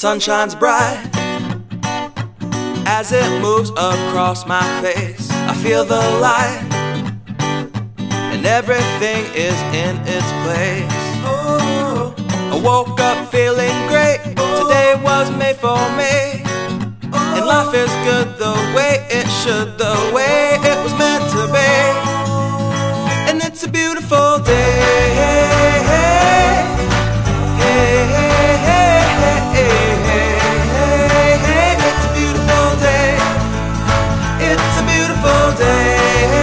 sun shines bright as it moves across my face. I feel the light and everything is in its place. I woke up feeling great. Today was made for me, and life is good the way it should, the way it was meant to be. And it's a beautiful day. It's a beautiful day. It's a beautiful day.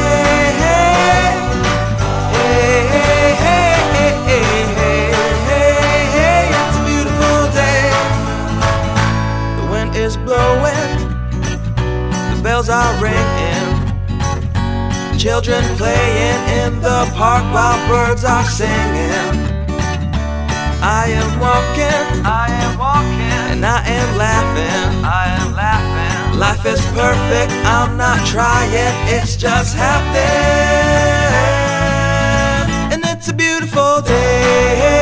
It's a beautiful day. The wind is blowing, the bells are ringing, children playing in the park while birds are singing. I am walking, and I am laughing, Life is perfect, I'm not trying, it's just happening. And it's a beautiful day.